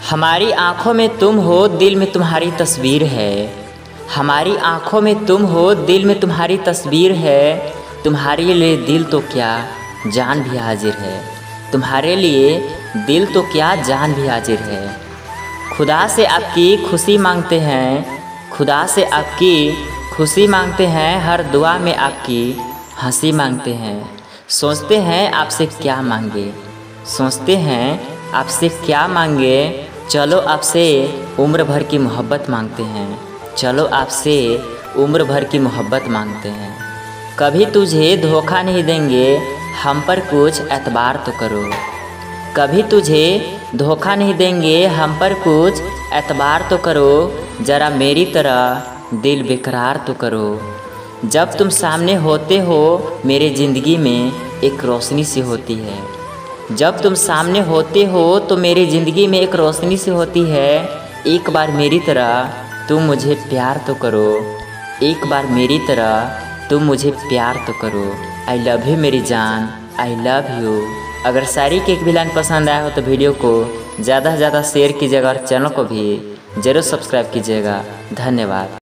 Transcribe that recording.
हमारी आँखों में तुम हो, दिल में तुम्हारी तस्वीर है। हमारी आँखों में तुम हो, दिल में तुम्हारी तस्वीर है। तुम्हारे लिए दिल तो क्या जान भी हाजिर है। तुम्हारे लिए दिल तो क्या जान भी हाजिर है। खुदा से आपकी खुशी मांगते हैं, खुदा से आपकी खुशी मांगते हैं। हर दुआ में आपकी हंसी मांगते हैं। सोचते हैं आपसे क्या मांगे, सोचते हैं आपसे क्या मांगे। चलो आपसे उम्र भर की मोहब्बत मांगते हैं। चलो आपसे उम्र भर की मोहब्बत मांगते हैं। कभी तुझे धोखा नहीं देंगे, हम पर कुछ एतबार तो करो। कभी तुझे धोखा नहीं देंगे, हम पर कुछ एतबार तो करो। ज़रा मेरी तरह दिल बेकरार तो करो। जब तुम सामने होते हो मेरे ज़िंदगी में एक रोशनी सी होती है। जब तुम सामने होते हो तो मेरी ज़िंदगी में एक रोशनी सी होती है। एक बार मेरी तरह तुम मुझे प्यार तो करो। एक बार मेरी तरह तुम मुझे प्यार तो करो। आई लव यू मेरी जान, आई लव यू। अगर शायरी की एक भी लाइन पसंद आया हो तो वीडियो को ज़्यादा से ज़्यादा शेयर कीजिएगा और चैनल को भी ज़रूर सब्सक्राइब कीजिएगा। धन्यवाद।